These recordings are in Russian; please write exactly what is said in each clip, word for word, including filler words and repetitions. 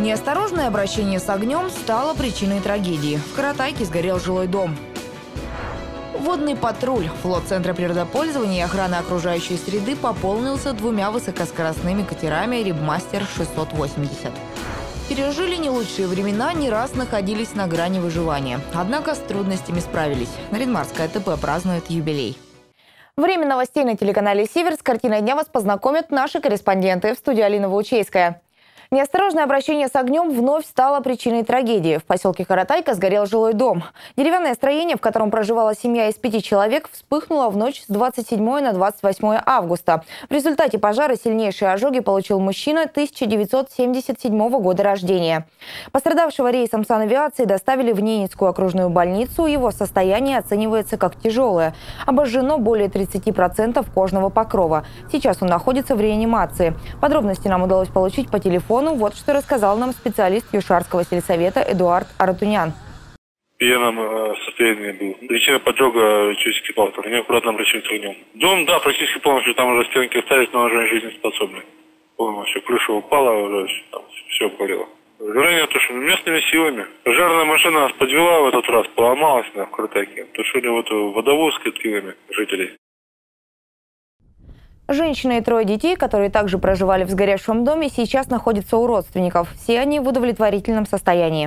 Неосторожное обращение с огнем стало причиной трагедии. В Каратайке сгорел жилой дом. Водный патруль. Флот Центра природопользования и охраны окружающей среды пополнился двумя высокоскоростными катерами «Рибмастер шестьсот восемьдесят». Пережили не лучшие времена, не раз находились на грани выживания. Однако с трудностями справились. Наринмарское АТП празднует юбилей. Время новостей на телеканале «Север». С картиной дня вас познакомят наши корреспонденты. В студии Алина Ваучейская. Неосторожное обращение с огнем вновь стало причиной трагедии. В поселке Каратайка сгорел жилой дом. Деревянное строение, в котором проживала семья из пяти человек, вспыхнуло в ночь с двадцать седьмого на двадцать восьмое августа. В результате пожара сильнейшие ожоги получил мужчина тысяча девятьсот семьдесят седьмого года рождения. Пострадавшего рейсом санавиации доставили в Ненецкую окружную больницу. Его состояние оценивается как тяжелое. Обожжено более тридцати процентов кожного покрова. Сейчас он находится в реанимации. Подробности нам удалось получить по телефону. Вот что рассказал нам специалист Юшарского сельсовета Эдуард Аратунян. В пьяном э, состоянии был. Причина поджога через экскаватор. Неаккуратно обращается огнем. Дом, да, практически полностью, там уже стенки остались, но уже жизнеспособны. Полностью. Крыша упала, уже там все горело. Горение тушили местными силами. Пожарная машина нас подвела в этот раз, поломалась на Каратайке. Тушили вот водовоз с каткилами жителей. Женщина и трое детей, которые также проживали в сгоревшем доме, сейчас находятся у родственников. Все они в удовлетворительном состоянии.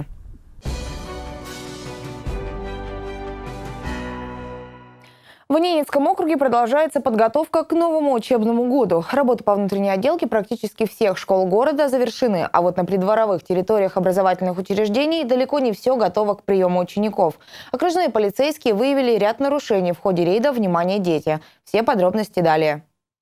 В Ненецком округе продолжается подготовка к новому учебному году. Работы по внутренней отделке практически всех школ города завершены, а вот на придворовых территориях образовательных учреждений далеко не все готово к приему учеников. Окружные полицейские выявили ряд нарушений в ходе рейда «Внимание, дети». Все подробности далее.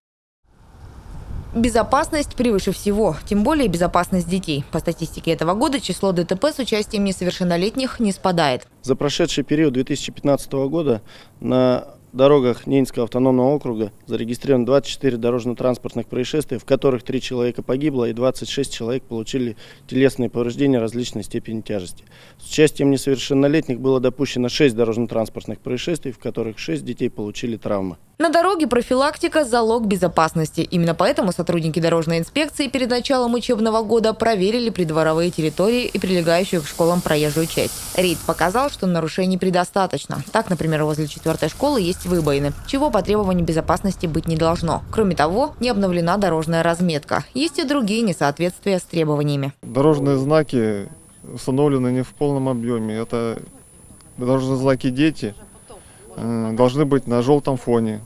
Безопасность превыше всего, тем более безопасность детей. По статистике этого года число ДТП с участием несовершеннолетних не спадает. За прошедший период две тысячи пятнадцатого года на дорогах Ненецкого автономного округа зарегистрировано двадцать четыре дорожно-транспортных происшествия, в которых три человека погибло и двадцать шесть человек получили телесные повреждения различной степени тяжести. С участием несовершеннолетних было допущено шесть дорожно-транспортных происшествий, в которых шесть детей получили травмы. На дороге профилактика – залог безопасности. Именно поэтому сотрудники дорожной инспекции перед началом учебного года проверили придворовые территории и прилегающую к школам проезжую часть. Рейд показал, что нарушений предостаточно. Так, например, возле четвертой школы есть выбоины, чего по требованию безопасности быть не должно. Кроме того, не обновлена дорожная разметка. Есть и другие несоответствия с требованиями. Дорожные знаки установлены не в полном объеме. Это дорожные знаки «Дети» должны быть на желтом фоне.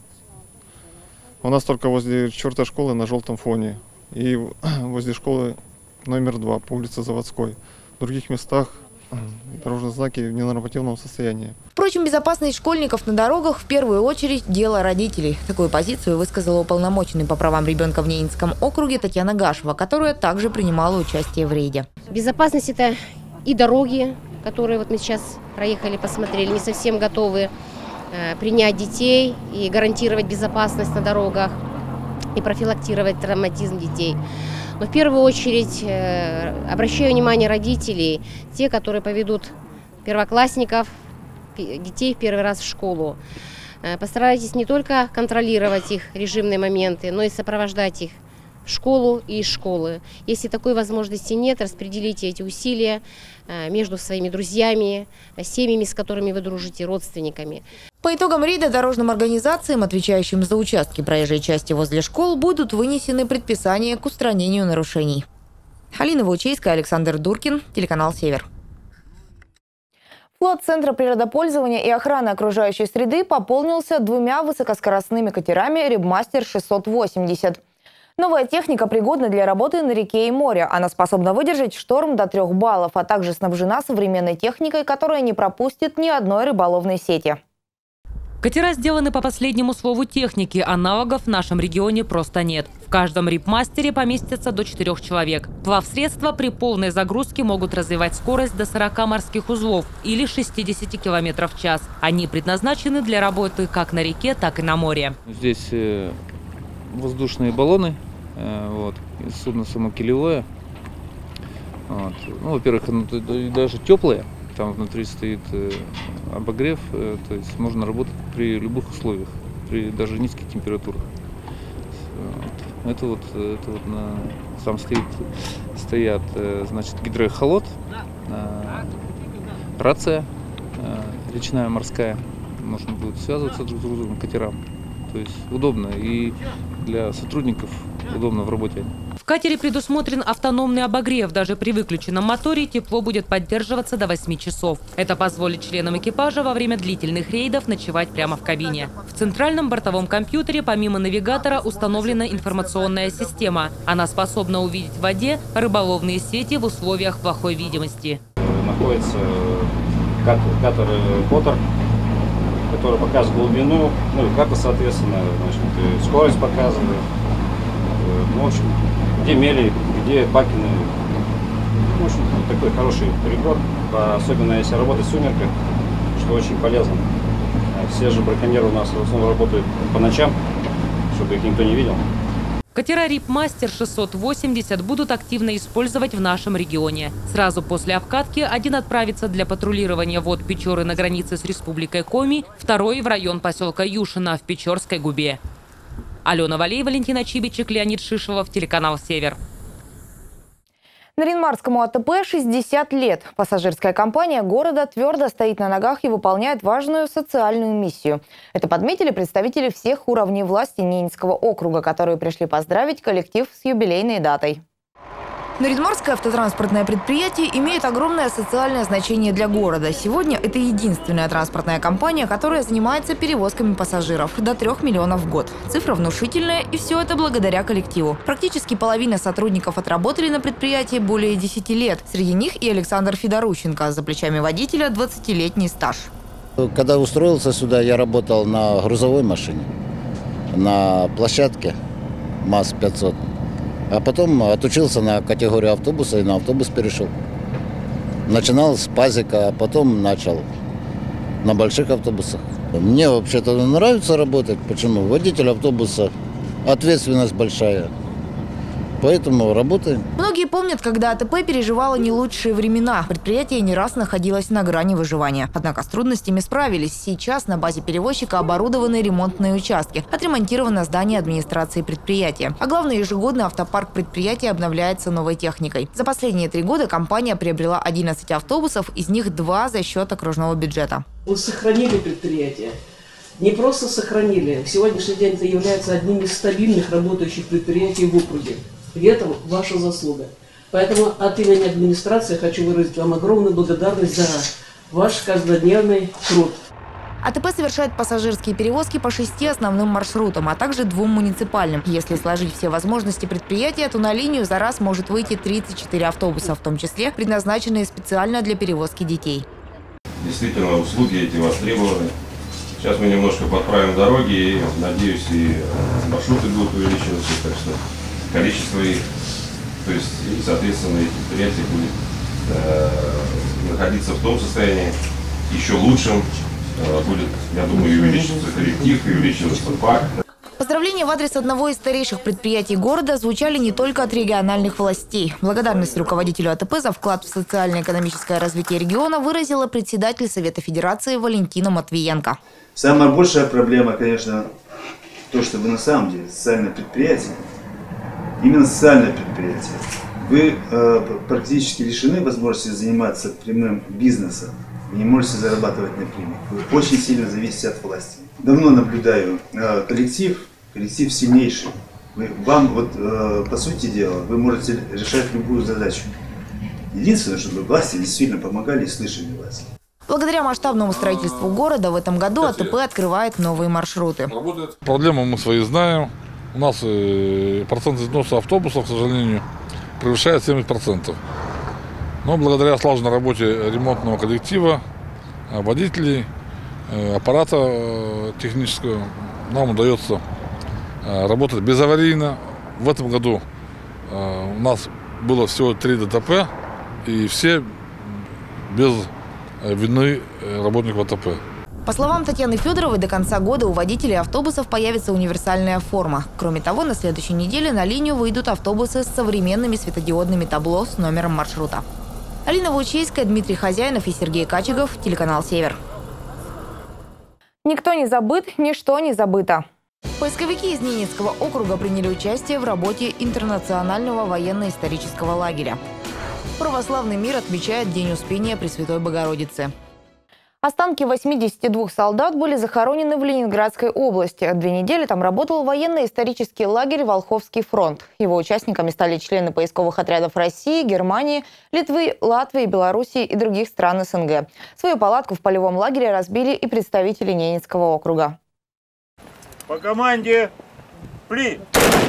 У нас только возле четвертой школы на желтом фоне. И возле школы номер два по улице Заводской. В других местах дорожные знаки в ненормативном состоянии. Впрочем, безопасность школьников на дорогах в первую очередь дело родителей. Такую позицию высказала уполномоченный по правам ребенка в Ненецком округе Татьяна Гашева, которая также принимала участие в рейде. Безопасность – это и дороги, которые вот мы сейчас проехали, посмотрели, не совсем готовы принять детей и гарантировать безопасность на дорогах и профилактировать травматизм детей. Но в первую очередь обращаю внимание родителей, те, которые поведут первоклассников, детей в первый раз в школу. Постарайтесь не только контролировать их режимные моменты, но и сопровождать их в школу и из школы. Если такой возможности нет, распределите эти усилия между своими друзьями, семьями, с которыми вы дружите, родственниками. По итогам рейда дорожным организациям, отвечающим за участки проезжей части возле школ, будут вынесены предписания к устранению нарушений. Алина Ваучейская, Александр Дуркин, телеканал «Север». Флот Центра природопользования и охраны окружающей среды пополнился двумя высокоскоростными катерами «Рибмастер шестьсот восемьдесят». Новая техника пригодна для работы на реке и море. Она способна выдержать шторм до трех баллов, а также снабжена современной техникой, которая не пропустит ни одной рыболовной сети. Катера сделаны по последнему слову техники. Аналогов в нашем регионе просто нет. В каждом рибмастере поместится до четырех человек. Плавсредства при полной загрузке могут развивать скорость до сорока морских узлов или шестидесяти километров в час. Они предназначены для работы как на реке, так и на море. Здесь воздушные баллоны. Вот, судно самокилевое. Вот. Ну, во-первых, оно даже теплое, там внутри стоит обогрев, то есть можно работать при любых условиях, при даже низких температурах. Вот. Это вот, это вот на, там стоит, стоят, значит, гидроэхолот, рация речная, морская. Можно будет связываться друг с другом, катерам. То есть удобно и для сотрудников удобно в работе. В катере предусмотрен автономный обогрев. Даже при выключенном моторе тепло будет поддерживаться до восьми часов. Это позволит членам экипажа во время длительных рейдов ночевать прямо в кабине. В центральном бортовом компьютере помимо навигатора установлена информационная система. Она способна увидеть в воде рыболовные сети в условиях плохой видимости. Находится катер Поттер, который показывает глубину, ну и карта, соответственно, значит, скорость показывает, ну, в общем, где мели, где бакины. В общем, такой хороший прибор, особенно если работать в сумерках, что очень полезно. Все же браконьеры у нас в основном работают по ночам, чтобы их никто не видел. Катера «Рипмастер шестьсот восемьдесят» будут активно использовать в нашем регионе. Сразу после обкатки один отправится для патрулирования вод Печоры на границе с Республикой Коми, второй в район поселка Юшина в Печорской губе. Алена Валей, Валентина Чибичек, Леонид Шишевов, телеканал «Север». Наринмарскому АТП шестьдесят лет. Пассажирская компания города твердо стоит на ногах и выполняет важную социальную миссию. Это подметили представители всех уровней власти Ненецкого округа, которые пришли поздравить коллектив с юбилейной датой. Наринмарское автотранспортное предприятие имеет огромное социальное значение для города. Сегодня это единственная транспортная компания, которая занимается перевозками пассажиров до трех миллионов в год. Цифра внушительная, и все это благодаря коллективу. Практически половина сотрудников отработали на предприятии более десяти лет. Среди них и Александр Федорущенко, за плечами водителя двадцатилетний стаж. Когда устроился сюда, я работал на грузовой машине, на площадке МАЗ пятьсот. А потом отучился на категорию автобуса и на автобус перешел. Начинал с пазика, а потом начал на больших автобусах. Мне вообще-то нравится работать. Почему? Водитель автобуса, ответственность большая. Поэтому работаем. Многие помнят, когда АТП переживало не лучшие времена. Предприятие не раз находилось на грани выживания. Однако с трудностями справились. Сейчас на базе перевозчика оборудованы ремонтные участки. Отремонтировано здание администрации предприятия. А главное, ежегодно автопарк предприятия обновляется новой техникой. За последние три года компания приобрела одиннадцать автобусов, из них два за счет окружного бюджета. Мы сохранили предприятие. Не просто сохранили. В сегодняшний день это является одним из стабильных работающих предприятий в округе. И это ваша заслуга. Поэтому от имени администрации хочу выразить вам огромную благодарность за ваш каждодневный труд. АТП совершает пассажирские перевозки по шести основным маршрутам, а также двум муниципальным. Если сложить все возможности предприятия, то на линию за раз может выйти тридцать четыре автобуса, в том числе предназначенные специально для перевозки детей. Действительно, услуги эти востребованы. Сейчас мы немножко подправим дороги, и, надеюсь, и маршруты будут увеличиваться, так что количество их, то есть, и, соответственно, эти предприятия будет э, находиться в том состоянии еще лучшем, э, будет, я думаю, и увеличится коллектив, и увеличится парк. Поздравления в адрес одного из старейших предприятий города звучали не только от региональных властей. Благодарность руководителю АТП за вклад в социально-экономическое развитие региона выразила председатель Совета Федерации Валентина Матвиенко. Самая большая проблема, конечно, то, что вы на самом деле социальное предприятие. Именно социальное предприятие. Вы э, практически лишены возможности заниматься прямым бизнесом. Вы не можете зарабатывать напрямую. Вы очень сильно зависите от власти. Давно наблюдаю э, коллектив, коллектив сильнейший. Вы, вам, вот, э, по сути дела, вы можете решать любую задачу. Единственное, чтобы власти действительно помогали и слышали вас. Благодаря масштабному строительству города в этом году АТП открывает новые маршруты. Проблемы мы свои знаем. У нас процент износа автобусов, к сожалению, превышает семьдесят процентов. Но благодаря слаженной работе ремонтного коллектива, водителей, аппарата технического, нам удается работать безаварийно. В этом году у нас было всего три ДТП, и все без вины работников АТП. По словам Татьяны Федоровой, до конца года у водителей автобусов появится универсальная форма. Кроме того, на следующей неделе на линию выйдут автобусы с современными светодиодными табло с номером маршрута. Алина Ваучейская, Дмитрий Хозяинов и Сергей Качегов, телеканал «Север». Никто не забыт, ничто не забыто. Поисковики из Ненецкого округа приняли участие в работе интернационального военно-исторического лагеря. Православный мир отмечает День Успения Пресвятой Богородицы. Останки восьмидесяти двух солдат были захоронены в Ленинградской области. Две недели там работал военно-исторический лагерь «Волховский фронт». Его участниками стали члены поисковых отрядов России, Германии, Литвы, Латвии, Белоруссии и других стран СНГ. Свою палатку в полевом лагере разбили и представители Ненецкого округа. По команде «Пли!».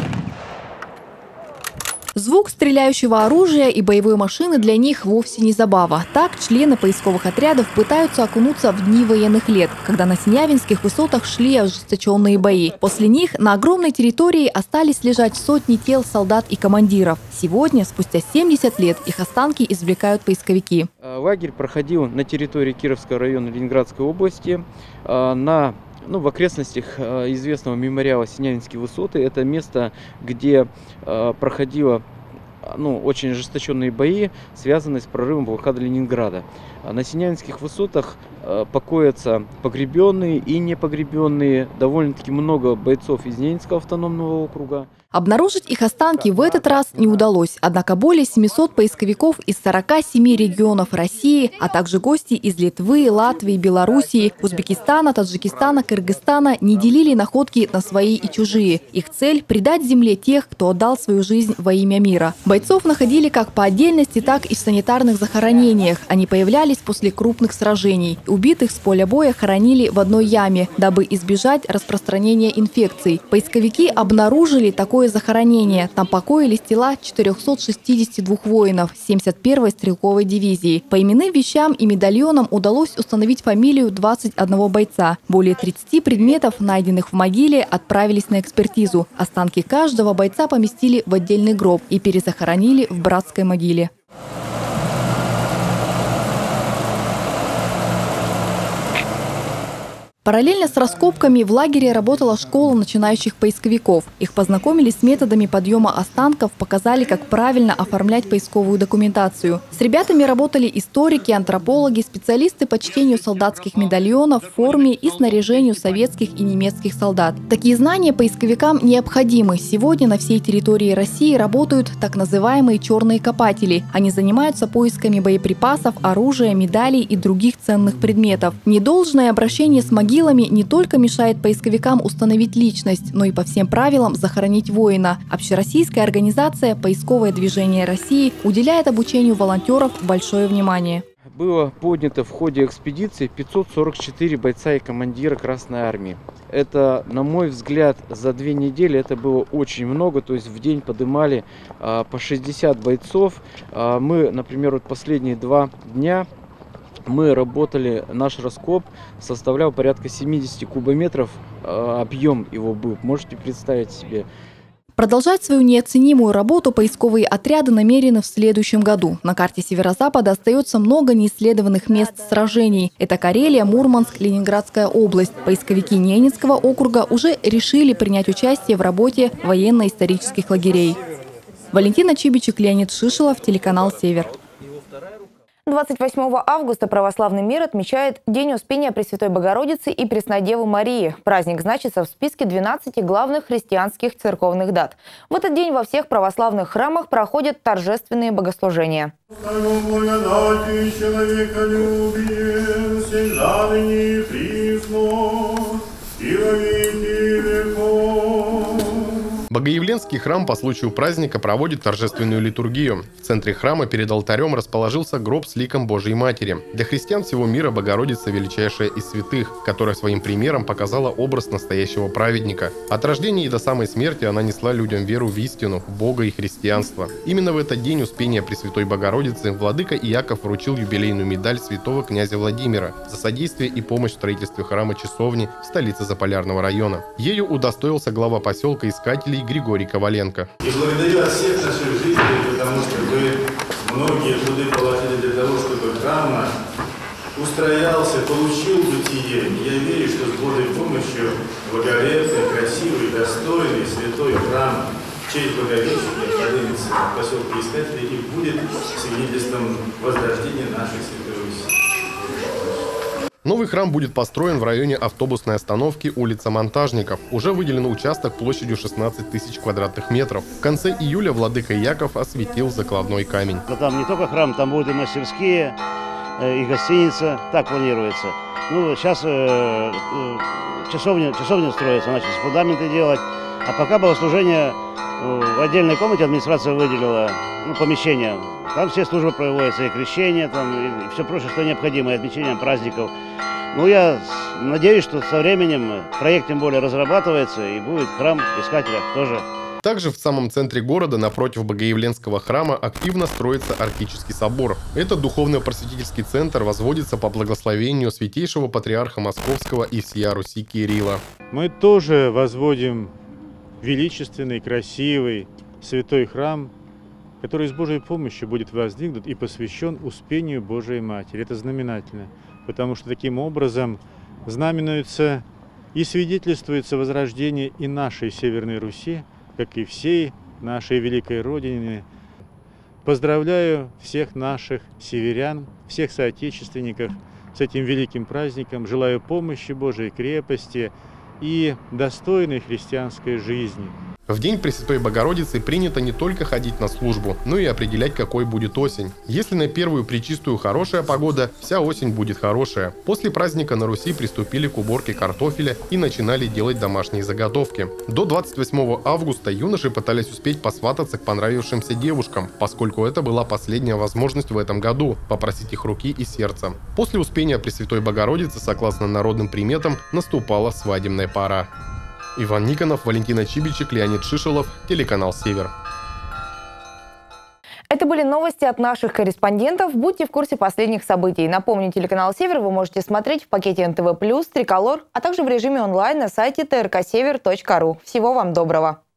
Звук стреляющего оружия и боевой машины для них вовсе не забава. Так члены поисковых отрядов пытаются окунуться в дни военных лет, когда на Синявинских высотах шли ожесточенные бои. После них на огромной территории остались лежать сотни тел солдат и командиров. Сегодня, спустя семьдесят лет, их останки извлекают поисковики. Лагерь проходил на территории Кировского района Ленинградской области, на Ну, в окрестностях э, известного мемориала Синявинские высоты. Это место, где э, проходило ну, очень ожесточенные бои, связанные с прорывом блокады Ленинграда. На Синявинских высотах э, покоятся погребенные и непогребенные, довольно-таки много бойцов из Ненецкого автономного округа. Обнаружить их останки в этот раз не удалось, однако более семисот поисковиков из сорока семи регионов России, а также гости из Литвы, Латвии, Белоруссии, Узбекистана, Таджикистана, Кыргызстана не делили находки на свои и чужие. Их цель – предать земле тех, кто отдал свою жизнь во имя мира. Бойцов находили как по отдельности, так и в санитарных захоронениях. Они появлялись после крупных сражений. Убитых с поля боя хоронили в одной яме, дабы избежать распространения инфекций. Поисковики обнаружили такое захоронение. Там покоились тела четырёхсот шестидесяти двух воинов семьдесят первой стрелковой дивизии. По именным вещам и медальонам удалось установить фамилию двадцати одного бойца. Более тридцати предметов, найденных в могиле, отправились на экспертизу. Останки каждого бойца поместили в отдельный гроб и перезахоронили в братской могиле. Параллельно с раскопками в лагере работала школа начинающих поисковиков. Их познакомили с методами подъема останков, показали, как правильно оформлять поисковую документацию. С ребятами работали историки, антропологи, специалисты по чтению солдатских медальонов, форме и снаряжению советских и немецких солдат. Такие знания поисковикам необходимы. Сегодня на всей территории России работают так называемые черные копатели. Они занимаются поисками боеприпасов, оружия, медалей и других ценных предметов. Недолжное обращение с могилами не только мешает поисковикам установить личность, но и по всем правилам захоронить воина. Общероссийская организация «Поисковое движение России» уделяет обучению волонтеров большое внимание. Было поднято в ходе экспедиции пятьсот сорок четыре бойца и командира Красной Армии. Это, на мой взгляд, за две недели это было очень много. То есть в день поднимали а, по шестьдесят бойцов. А, мы, например, вот последние два дня мы работали, наш раскоп составлял порядка семидесяти кубометров, объем его был, можете представить себе. Продолжать свою неоценимую работу поисковые отряды намерены в следующем году. На карте Северо-Запада остается много неисследованных мест сражений. Это Карелия, Мурманск, Ленинградская область. Поисковики Ненецкого округа уже решили принять участие в работе военно-исторических лагерей. Валентина Чибичек, Леонид Шишелов, телеканал «Север». двадцать восьмого августа православный мир отмечает День Успения Пресвятой Богородицы и Преснодевы Марии. Праздник значится в списке двенадцати главных христианских церковных дат. В этот день во всех православных храмах проходят торжественные богослужения. Богоявленский храм по случаю праздника проводит торжественную литургию. В центре храма перед алтарем расположился гроб с ликом Божьей Матери. Для христиан всего мира Богородица величайшая из святых, которая своим примером показала образ настоящего праведника. От рождения и до самой смерти она несла людям веру в истину, Бога и христианство. Именно в этот день Успения Пресвятой Богородицы владыка Иаков вручил юбилейную медаль святого князя Владимира за содействие и помощь в строительстве храма-часовни в столице Заполярного района. Ею удостоился глава поселка Искателей Григорий Коваленко. И благодарю всех наших жителей, потому что вы многие труды положили для того, чтобы храм наш устроялся, получил бытие. И я верю, что с Божьей помощью благолепный, красивый, достойный, святой храм в честь Благовещения поднимется в поселке Искателей и будет свидетельством возрождения нашей святой Руси. Новый храм будет построен в районе автобусной остановки улица Монтажников. Уже выделен участок площадью шестнадцать тысяч квадратных метров. В конце июля владыка Яков осветил закладной камень. Но там не только храм, там будут и мастерские, и гостиница. Так планируется. Ну, сейчас э, э, часовня, часовня строится, начали фундаменты делать. А пока богослужение э, в отдельной комнате администрация выделила ну, помещение. Там все службы проводятся, и крещение, там, и все прочее, что необходимо, и отмечение праздников. Ну, я надеюсь, что со временем проект тем более разрабатывается, и будет храм Искателя тоже. Также в самом центре города, напротив Богоявленского храма, активно строится Арктический собор. Этот духовно-просветительский центр возводится по благословению святейшего патриарха Московского и всея Руси Кирилла. Мы тоже возводим величественный, красивый, святой храм, который с Божьей помощью будет воздвигнут и посвящен Успению Божией Матери. Это знаменательно, потому что таким образом знаменуется и свидетельствуется возрождение и нашей Северной Руси, как и всей нашей великой Родины. Поздравляю всех наших северян, всех соотечественников с этим великим праздником. Желаю помощи Божией, крепости и достойной христианской жизни. В день Пресвятой Богородицы принято не только ходить на службу, но и определять, какой будет осень. Если на первую пречистую хорошая погода, вся осень будет хорошая. После праздника на Руси приступили к уборке картофеля и начинали делать домашние заготовки. До двадцать восьмого августа юноши пытались успеть посвататься к понравившимся девушкам, поскольку это была последняя возможность в этом году попросить их руки и сердца. После Успения Пресвятой Богородицы, согласно народным приметам, наступала свадебная пора. Иван Никонов, Валентина Чибичек, Леонид Шишелов, телеканал «Север». Это были новости от наших корреспондентов. Будьте в курсе последних событий. Напомню, телеканал «Север» вы можете смотреть в пакете эн тэ вэ плюс, Триколор, а также в режиме онлайн на сайте тэ эр ка север точка ру. Всего вам доброго!